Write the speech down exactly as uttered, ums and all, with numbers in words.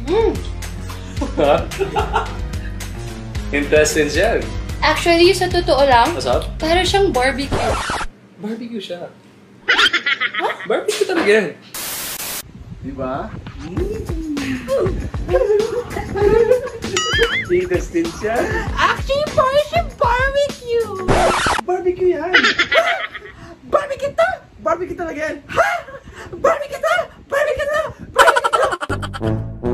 Mm. Intestines yan. Actually, sa totoo lang, What's up? para siyang barbecue. Barbecue siya. Barbecue talaga yan. Diba? Intestines yan. Actually, para siyang barbecue. Barbecue yan. Barbecue to! Barbecue talaga yan. Ha? Barbecue to! Barbecue to! Barbecue to!